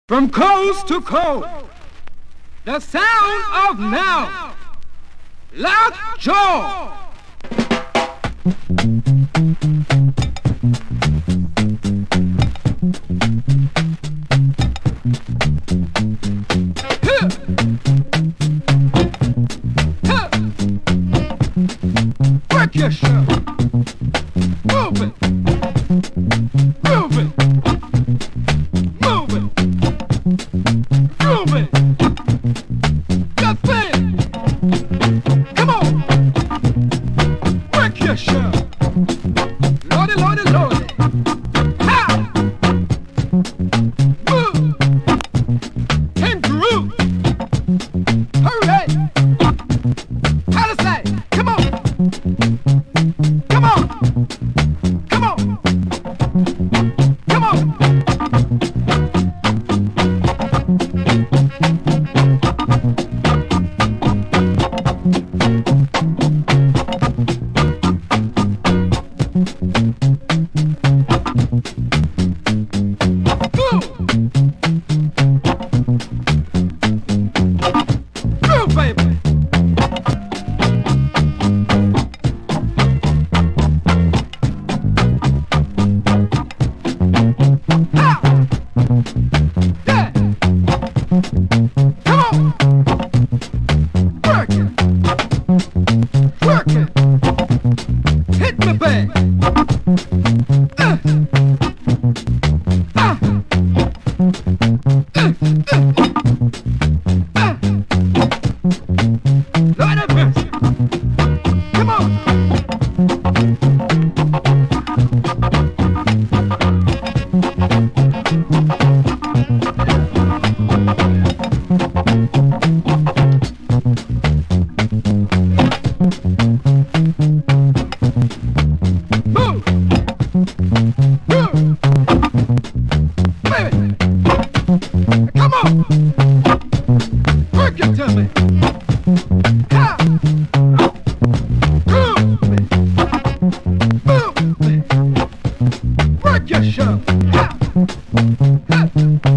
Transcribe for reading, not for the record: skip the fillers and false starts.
From coast to coast, the sound of now, lockjaw. Work your show. Move it. Move it. Move it. Move it. Just say it. Come on. Work your show. Lordy, lordy, lordy. Ha! Move. And groove. Hooray. How to say? Come on. Come on. Come on. Come on. Move, baby. Ha! Yeah. Come on. Work it. Work it. Hit me, babe. Lord have mercy. Come on. Move. Move. Baby. Come on. Work it to me. Ha. Move me. Move me. Work your show. Ha. Ha.